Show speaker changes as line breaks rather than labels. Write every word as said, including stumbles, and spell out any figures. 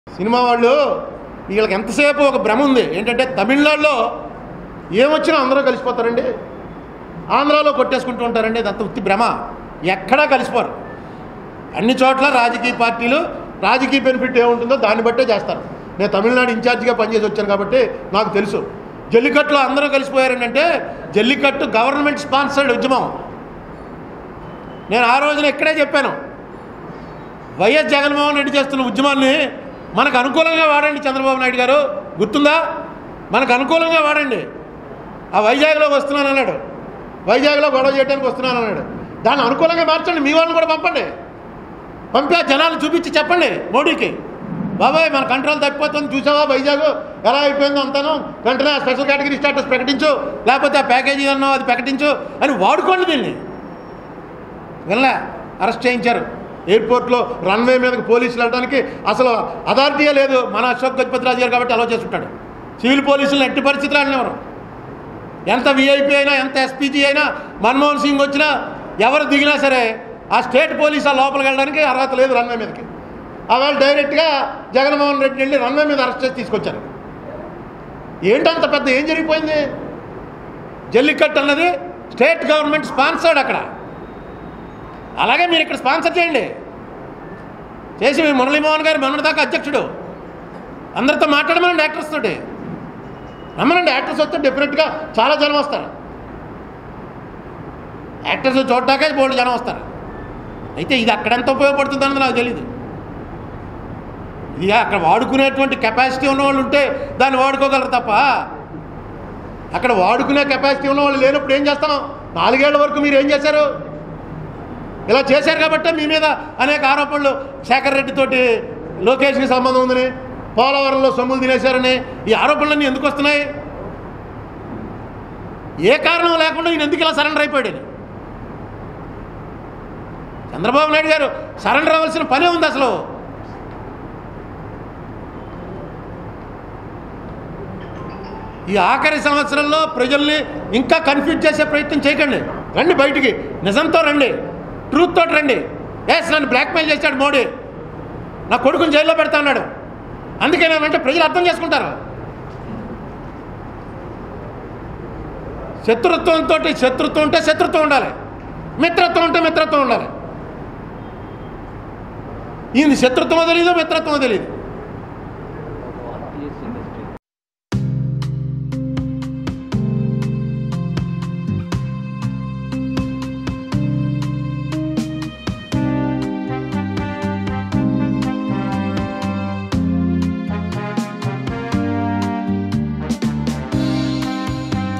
Cinema వాళ్ళు వీళ్ళకి ఎంతసేపు ఒక భ్రమ ఉంది ఏంటంటే తమిళనాడులో ఏమొచ్చినా అందరూ కలిసిపోతారండి, ఆంధ్రాలో కొట్టేసుకుంటూ ఉంటారండి. ఇదంతా ఉత్తి భ్రమ. ఎక్కడా కలిసిపోరు. అన్ని చోట్ల రాజకీయ పార్టీలు రాజకీయ బెనిఫిట్ ఏముంటుందో దాన్ని బట్టే చేస్తారు. నేను తమిళనాడు ఇన్ఛార్జిగా పనిచేసి వచ్చాను కాబట్టి నాకు తెలుసు. జల్లికట్టులో అందరూ కలిసిపోయారండి అంటే జల్లికట్టు గవర్నమెంట్ స్పాన్సర్డ్ ఉద్యమం. నేను ఆ రోజున ఇక్కడే చెప్పాను, వైఎస్ జగన్మోహన్ రెడ్డి చేస్తున్న ఉద్యమాన్ని మనకు అనుకూలంగా వాడండి చంద్రబాబు నాయుడు గారు, గుర్తుందా? మనకు అనుకూలంగా వాడండి. ఆ వైజాగ్లో వస్తున్నాను అన్నాడు, వైజాగ్లో గొడవ చేయడానికి వస్తున్నాను అన్నాడు. దాన్ని అనుకూలంగా మార్చండి, మీ వాళ్ళని కూడా పంపండి. పంపి ఆ జనాలు చూపించి చెప్పండి మోడీకి, బాబాయ్ మన కంట్రోల్ తప్పిపోతుంది, చూసావా వైజాగ్ ఎలా అయిపోయిందో అంతాను, వెంటనే స్పెషల్ కేటగిరీ స్టాటస్ ప్రకటించు, లేకపోతే ఆ ప్యాకేజీ అన్నావు అది ప్రకటించు అని వాడుకోండి. దీన్ని వెళ్ళా అరెస్ట్ చేయించారు ఎయిర్పోర్ట్లో. రన్వే మీదకి పోలీసులు వెళ్ళడానికి అసలు అథారిటీయే లేదు. మన అశోక్ గజపతిరాజు గారు కాబట్టి అలో చేసుకుంటాడు. సివిల్ పోలీసులను ఎట్టి పరిస్థితులు వెళ్ళినవారు. ఎంత వీఐపీ అయినా ఎంత ఎస్పీజీ అయినా మన్మోహన్ సింగ్ వచ్చినా ఎవరు దిగినా సరే ఆ స్టేట్ పోలీసు ఆ లోపలికి వెళ్ళడానికి అర్హత లేదు రన్వే మీదకి. ఆవేళ డైరెక్ట్గా జగన్మోహన్ రెడ్డి వెళ్ళి రన్వే మీద అరెస్ట్ చేసి తీసుకొచ్చారు. ఏంటంత పెద్ద ఏం జరిగిపోయింది? జల్లికట్టు అన్నది స్టేట్ గవర్నమెంట్ స్పాన్సర్డ్ అక్కడ. అలాగే మీరు ఇక్కడ స్పాన్సర్ చేయండి. చేసి మీ మురళీమోహన్ గారు మొన్నటిదాకా అధ్యక్షుడు, అందరితో మాట్లాడమనండి యాక్టర్స్ తోటి. రమ్మనండి, యాక్టర్స్ వస్తే డెఫినెట్గా చాలా జనం వస్తారు. యాక్టర్స్ చూడటాకే బోల్డ్ జనం వస్తారు. అయితే ఇది అక్కడెంత ఉపయోగపడుతుంది అన్నది నాకు తెలీదు. ఇది అక్కడ వాడుకునేటువంటి కెపాసిటీ ఉన్నవాళ్ళు ఉంటే దాన్ని వాడుకోగలరు తప్ప అక్కడ వాడుకునే కెపాసిటీ ఉన్నవాళ్ళు లేనప్పుడు ఏం చేస్తాం? నాలుగేళ్ల వరకు మీరు ఏం చేశారు? ఇలా చేశారు కాబట్టే మీ మీద అనేక ఆరోపణలు, శేఖర్ రెడ్డితోటి లోకేష్కి సంబంధం ఉందని, పోలవరంలో సొమ్ములు తినేశారని ఈ ఆరోపణలన్నీ ఎందుకు వస్తున్నాయి? ఏ కారణం లేకుండా నేను ఎందుకు ఇలా సరెండర్ అయిపోయాడు? చంద్రబాబు నాయుడు గారు సరెండర్ అవ్వాల్సిన పనే ఉంది అసలు. ఈ ఆఖరి సంవత్సరంలో ప్రజల్ని ఇంకా కన్ఫ్యూజ్ చేసే ప్రయత్నం చేయకండి. రండి బయటికి, నిజంతో రండి, ట్రూత్ తోటి రండి. ఎస్, నన్ను బ్లాక్మెయిల్ చేశాడు మోడీ, నా కొడుకుని జైల్లో పెడతా అన్నాడు, అందుకే నేనంటే ప్రజలు అర్థం చేసుకుంటారు. శత్రుత్వంతో శత్రుత్వం ఉంటే శత్రుత్వం ఉండాలి, మిత్రత్వం ఉంటే మిత్రత్వం ఉండాలి. ఈయన శత్రుత్వం తెలియదు, మిత్రత్వం తెలియదు.